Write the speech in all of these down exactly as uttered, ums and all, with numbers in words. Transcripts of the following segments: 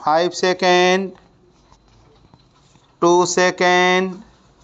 five second, two second,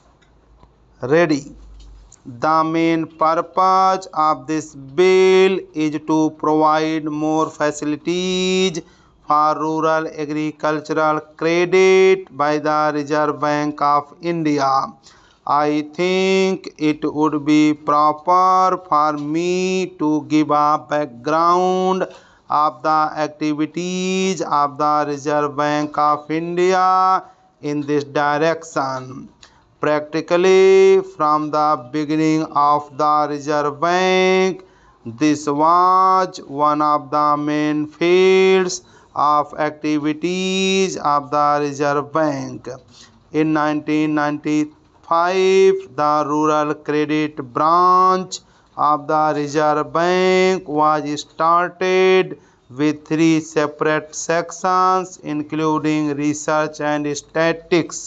ready. The main purpose of this bill is to provide more facilities for rural agricultural credit by the Reserve Bank of India. I think it would be proper for me to give a background of the activities of the Reserve Bank of India in this direction. Practically from the beginning of the Reserve Bank, this was one of the main fields of activities of the Reserve Bank. In nineteen ninety-five, the Rural Credit Branch of the Reserve Bank was started with three separate sections including research and statistics.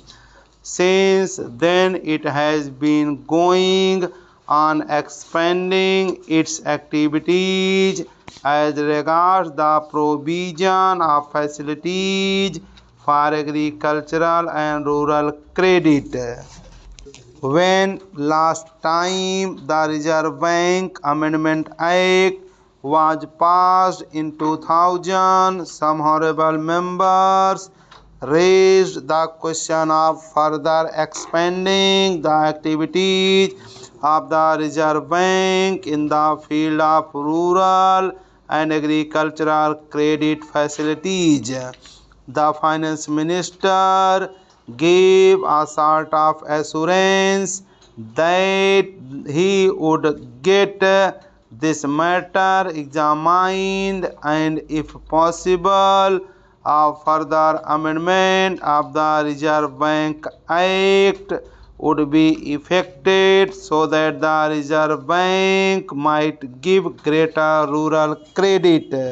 Since then, it has been going on expanding its activities as regards the provision of facilities for agricultural and rural credit. When last time the Reserve Bank Amendment Act was passed in two thousand, some honorable members raised the question of further expanding the activities of the Reserve Bank in the field of rural and agricultural credit facilities. The finance minister gave a sort of assurance that he would get this matter examined and, if possible, a further amendment of the Reserve Bank Act would be effected so that the Reserve Bank might give greater rural credit.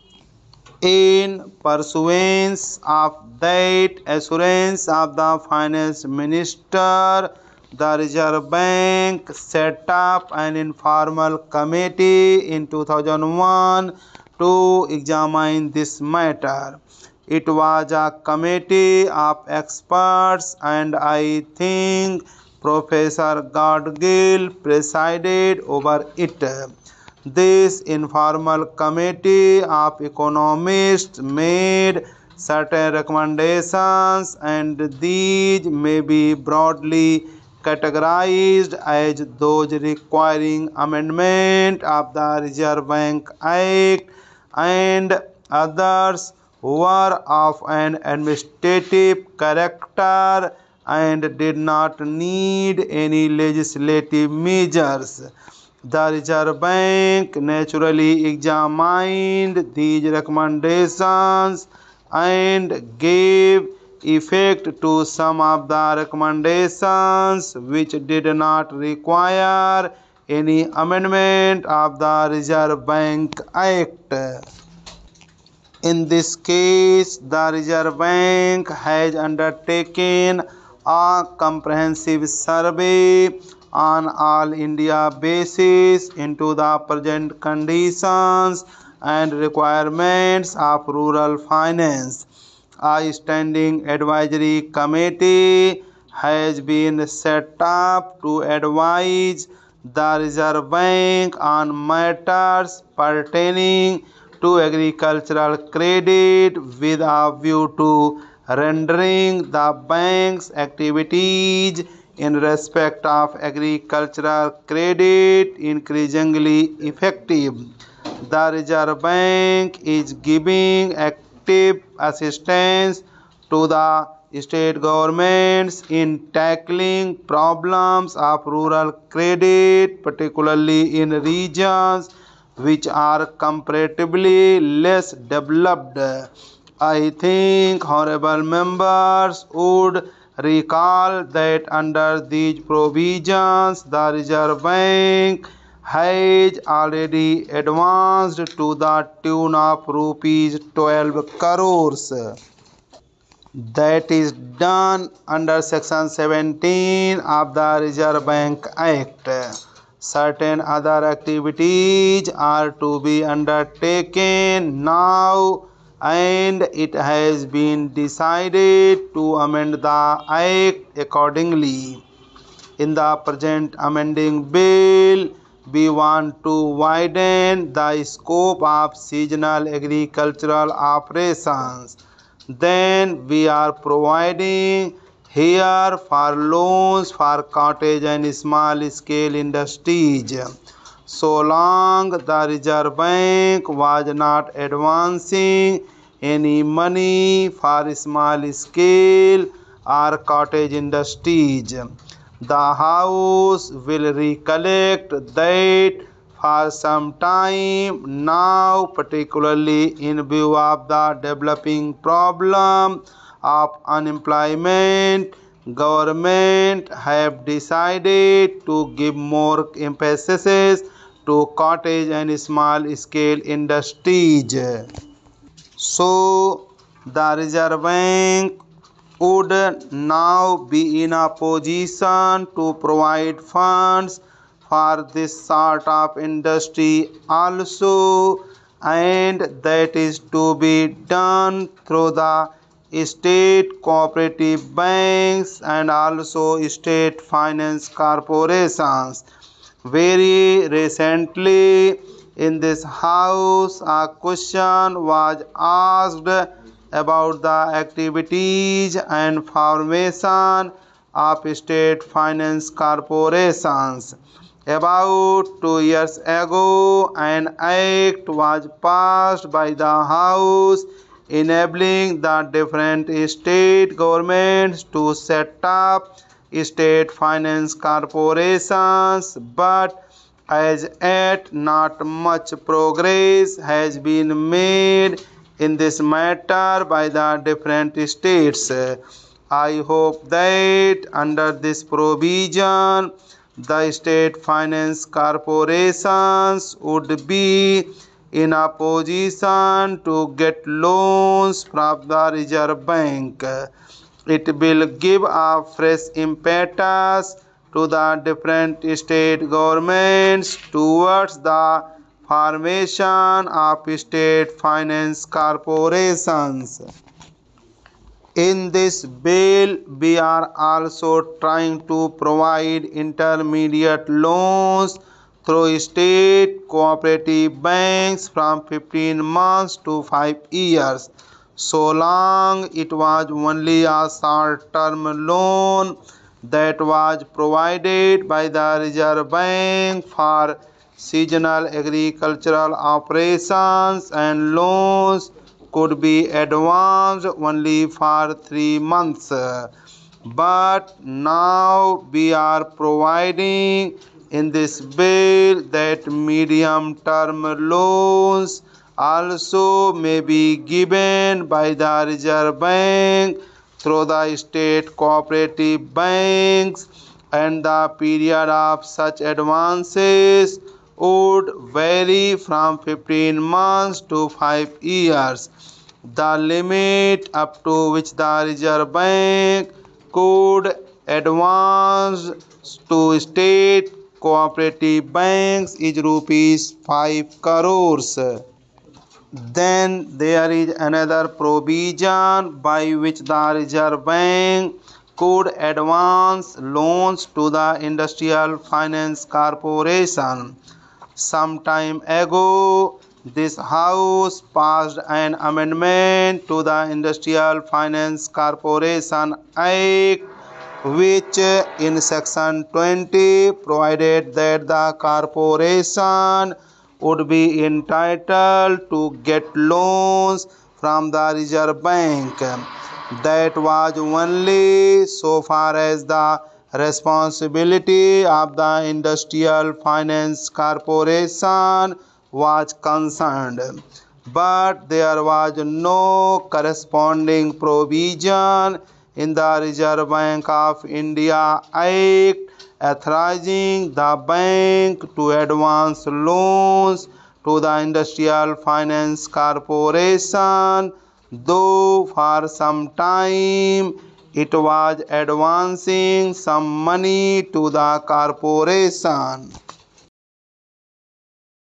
In pursuance of that assurance of the finance minister, the Reserve Bank set up an informal committee in two thousand one to examine this matter. It was a committee of experts, and I think Professor Gadgil presided over it. This informal committee of economists made certain recommendations, and these may be broadly categorized as those requiring amendment of the Reserve Bank Act, and others were of an administrative character and did not need any legislative measures. The Reserve Bank naturally examined these recommendations and gave effect to some of the recommendations which did not require any amendment of the Reserve Bank Act. In this case, the Reserve Bank has undertaken a comprehensive survey on all India basis into the present conditions and requirements of rural finance. A standing advisory committee has been set up to advise the Reserve Bank on matters pertaining to agricultural credit with a view to rendering the bank's activities in respect of agricultural credit increasingly effective. The Reserve Bank is giving active assistance to the state governments in tackling problems of rural credit, particularly in regions which are comparatively less developed. I think honorable members would recall that under these provisions, the Reserve Bank has already advanced to the tune of rupees twelve crores. That is done under section seventeen of the Reserve Bank Act. Certain other activities are to be undertaken now and it has been decided to amend the Act accordingly. In the present amending bill, we want to widen the scope of seasonal agricultural operations. Then we are providing here for loans for cottage and small scale industries. So long the Reserve Bank was not advancing any money for small scale or cottage industries, the House will recollect that for some time now, particularly in view of the developing problem of unemployment, government have decided to give more emphasis to cottage and small scale industries. So the Reserve Bank would now be in a position to provide funds for this sort of industry also, and that is to be done through the state cooperative banks and also state finance corporations. Very recently in this house a question was asked about the activities and formation of state finance corporations. About two years ago, an act was passed by the House enabling the different state governments to set up state finance corporations, but as yet not much progress has been made in this matter by the different states. I hope that under this provision the state finance corporations would be in a position to get loans from the Reserve Bank. It will give a fresh impetus to the different state governments towards the formation of state finance corporations. In this bill, we are also trying to provide intermediate loans through state cooperative banks from fifteen months to five years. So long it was only a short-term loan that was provided by the Reserve Bank for seasonal agricultural operations, and loans could be advanced only for three months. But now we are providing in this bill that medium term loans also may be given by the Reserve Bank through the state cooperative banks, and the period of such advances would vary from fifteen months to five years. The limit up to which the Reserve Bank could advance to state cooperative banks is rupees five crores. Then there is another provision by which the Reserve Bank could advance loans to the Industrial Finance Corporation. Some time ago, this House passed an amendment to the Industrial Finance Corporation Act, which in section twenty provided that the corporation would be entitled to get loans from the Reserve Bank. That was only so far as the responsibility of the Industrial Finance Corporation was concerned, but there was no corresponding provision in the Reserve Bank of India Act authorizing the bank to advance loans to the Industrial Finance Corporation, though for some time it was advancing some money to the corporation.